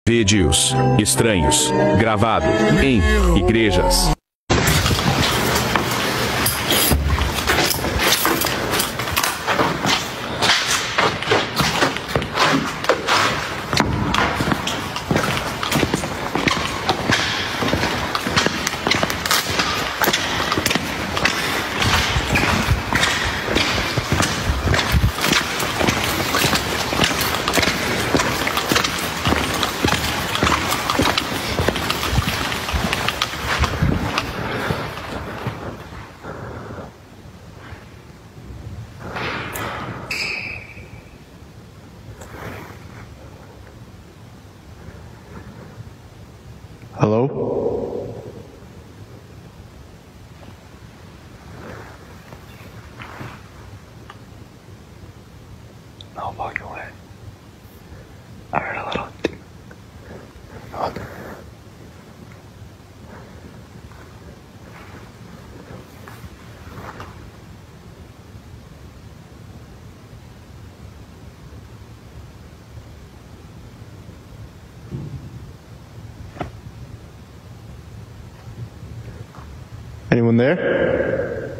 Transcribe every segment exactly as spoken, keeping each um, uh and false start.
Vídeos estranhos gravado em igrejas. Hello? No fucking way. I heard a little ding. What? Anyone there?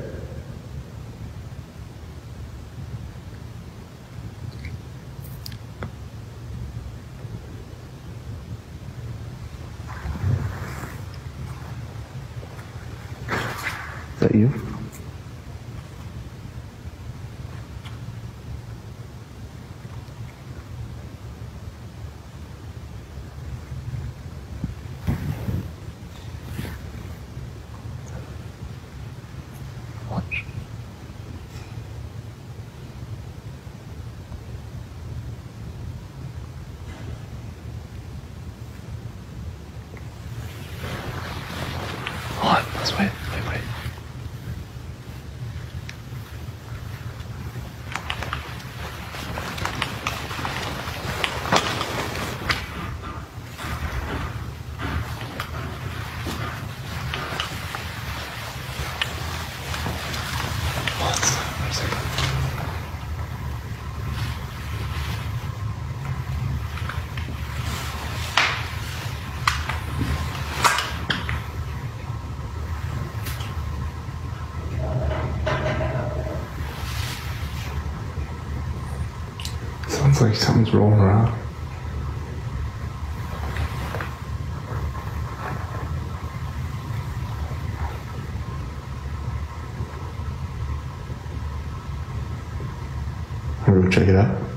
Is that you? Watch. Hold on, let's wait, wait, wait. One second. Sounds like something's rolling around. I'm gonna go check it out.